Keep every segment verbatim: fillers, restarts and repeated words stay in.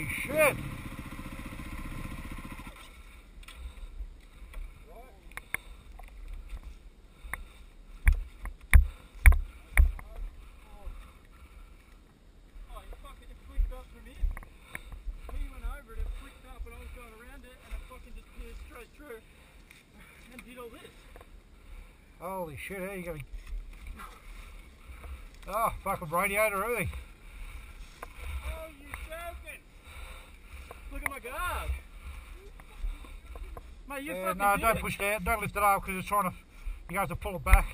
shit! Through and did all this. Holy shit, how you going? Oh, fucking radiator, really? Oh, you joking? Look at my guard. Mate, you Yeah, fucking no, did don't it. push it out, don't lift it up because it's trying to, you have to pull it back.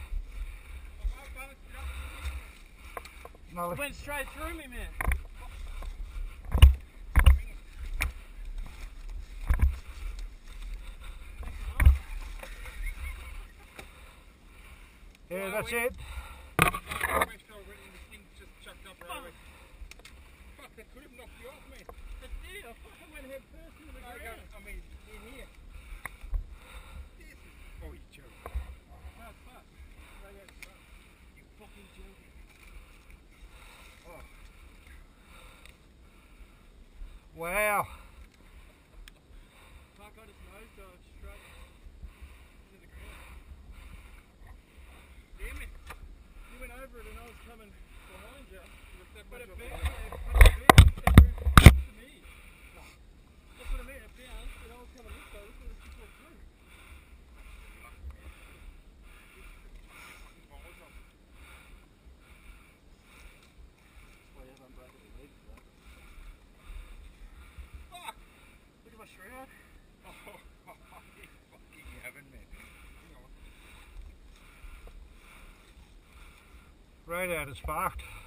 No, It lift. went straight through me, man. Yeah, that's it. Fuck, that could have knocked you off, man. It did. I fucking went head first into the ground. I mean, in here. This is... Oh, you're joking. No, it's fucked. You're fucking joking. Oh. Wow. Fuck, I just nosedived straight into the ground. Damn it. You went over it and I was coming behind you. But it bounced, but it bounced every to me. That's what I mean, it bounced and I was coming this way, so it just went through. Well, yeah, I'm breaking the legs for that. Fuck! Look at my shroud. Oh, you fucking haven't, man. Radiator's fucked.